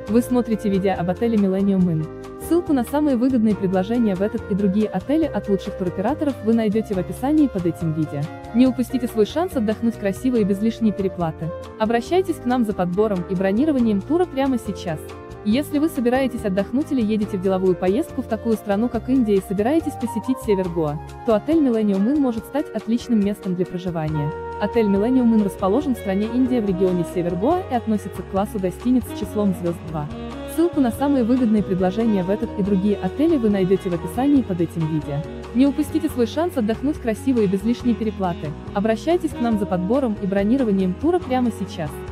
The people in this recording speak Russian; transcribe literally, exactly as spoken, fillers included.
Вы смотрите видео об отеле Millennium Inn. Ссылку на самые выгодные предложения в этот и другие отели от лучших туроператоров вы найдете в описании под этим видео. Не упустите свой шанс отдохнуть красиво и без лишней переплаты. Обращайтесь к нам за подбором и бронированием тура прямо сейчас. Если вы собираетесь отдохнуть или едете в деловую поездку в такую страну, как Индия, и собираетесь посетить север Гоа, то отель Millennium Inn может стать отличным местом для проживания. Отель Millennium Inn расположен в стране Индия в регионе север Гоа и относится к классу гостиниц с числом звезд два. Ссылку на самые выгодные предложения в этот и другие отели вы найдете в описании под этим видео. Не упустите свой шанс отдохнуть красиво и без лишней переплаты. Обращайтесь к нам за подбором и бронированием тура прямо сейчас.